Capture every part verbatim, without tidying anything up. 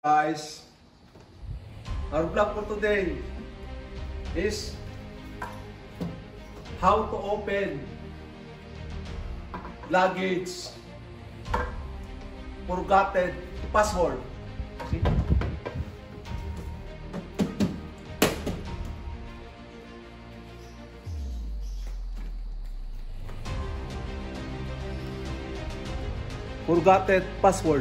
Guys, our vlog for today is how to open luggage forgotten password. See? Forgotten password.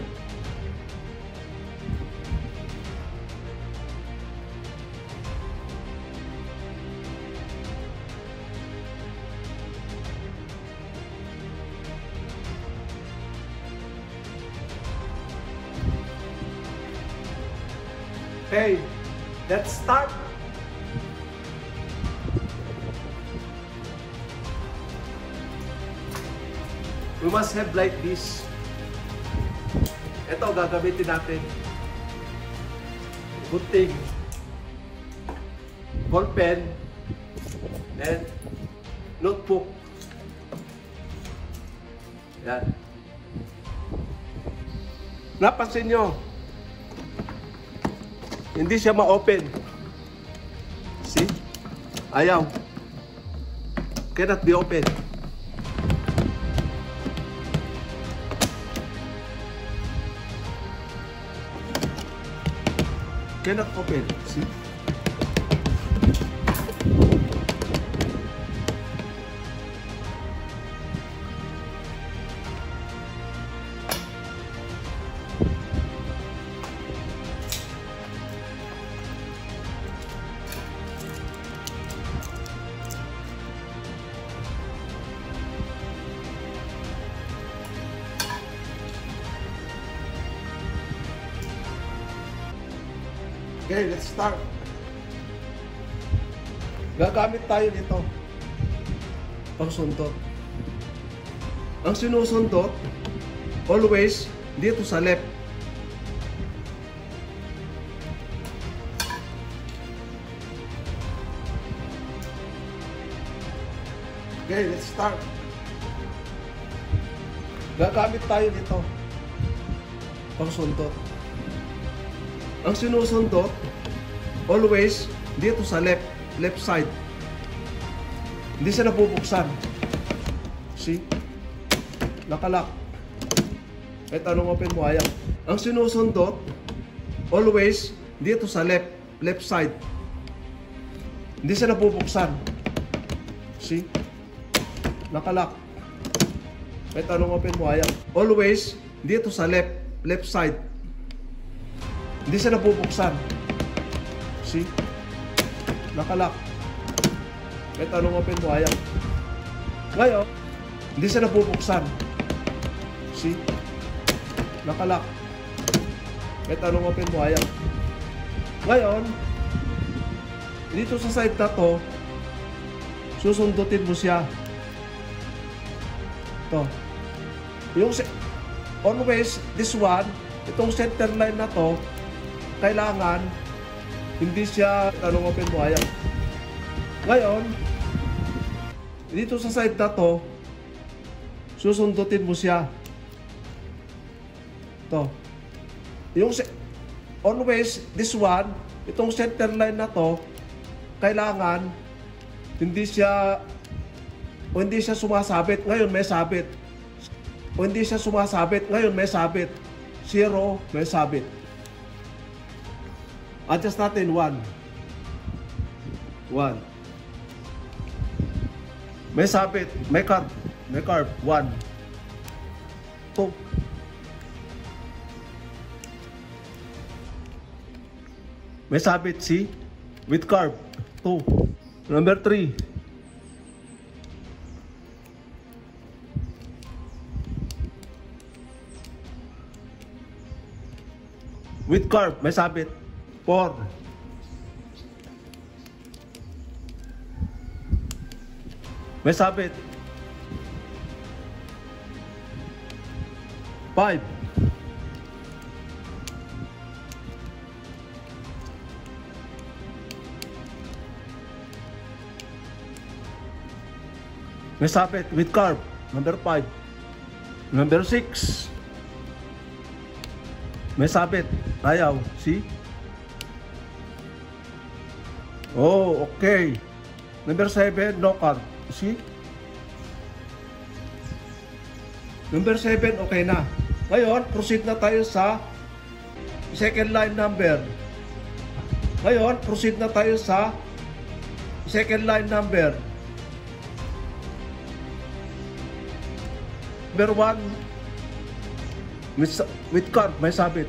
Okay, let's start. We must have like this. Ito gagamitin natin. Gunting, ball pen, and notebook. Yan. Napansin nyo, hindi siya ma-open. See? Ayaw. Cannot be open. Cannot open. See? Okay, let's start. Gagamit tayo nito pang sundot. Ang sinusundot always dito sa left. Okay, let's start. Gagamit tayo nito pang sundot. Ang sinusundot always dito sa left, left side. Hindi siya nabubuksan. See? Nakalak. Kahit anong open mo, ayaw. Ang sinusundot always dito sa left, left side. Hindi siya nabubuksan. See? Nakalak. Kahit anong open mo, ayaw. Always dito sa left, left side. Hindi siya nabubuksan. See? Nakalak. Kahit anong open mo, ayaw. Ngayon, hindi siya nabubuksan. See? Nakalak. Kahit anong open mo, ayaw. Ngayon, dito sa side na to, susundutin mo siya. Ito. Yung always, this one, itong center line na to, kailangan hindi siya tanong open mo, ayaw. Ngayon, dito sa side na to, susundutin mo siya. Ito. Yung always, this one, itong center line na to, kailangan hindi siya o hindi siya sumasabit. Ngayon may sabit. O hindi siya sumasabit. Ngayon may sabit. Zero, may sabit. Adjust natin, one. One. May sabit. May carb. May carb. One. Two. May sabit, see? With carb. Two. Number three. With carb. May sabit. Four. May sabit. Five. May sabit with carb. Number five. Number six. May sabit. Ayaw. See? Oh, okay. Number seven, no card. See? Number seven, okay na. Ngayon, proceed na tayo sa second line number. Ngayon, proceed na tayo sa second line number. Number one, with, with card, may sabit.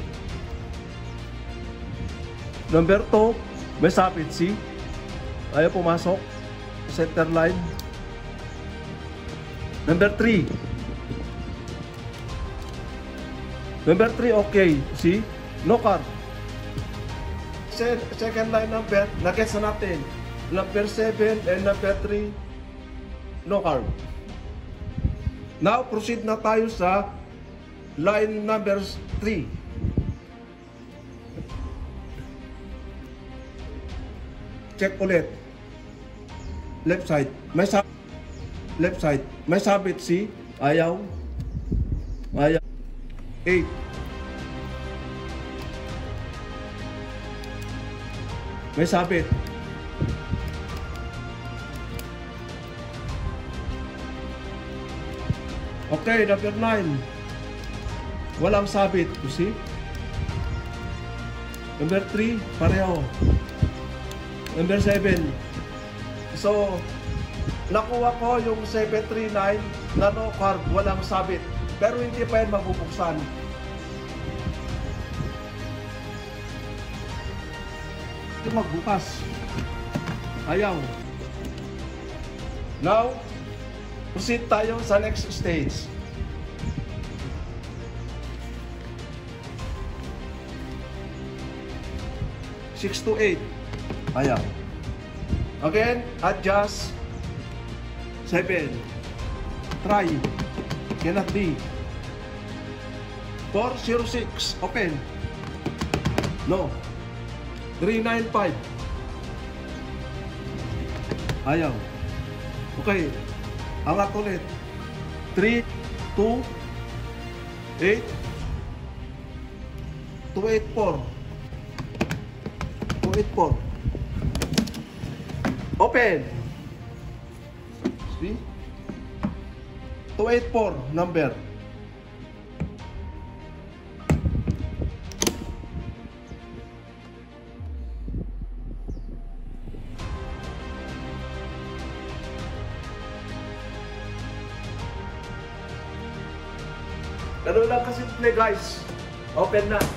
Number two, may sabit, see? Ayaw pumasok. Center line. Number three. Number three, okay. See? No card. Second line number, nag-gets na natin. Number seven and number three, no card. Now, proceed na tayo sa line number three. Check ulit. Left side. May sabit. Left side. May sabit, see? Ayaw. Ayaw. eight. May sabit. Okay, number nine. Walang sabit. You see? Number three, pareho. Number seven. So, nakuha ko yung seven three nine na no card, walang sabit. Pero hindi pa yan mabubuksan. Ito magbukas. Ayaw. Now, proceed tayo sa next stage. six to eight. Ayaw. Again, adjust. seven. Try. Cannot be. four zero six. Open. No. three nine five. Ayaw. Okay. Angat ulit. three two eight two eight four. two eight four. Open. See? two eight four number. Ganun lang kasi play guys. Open na.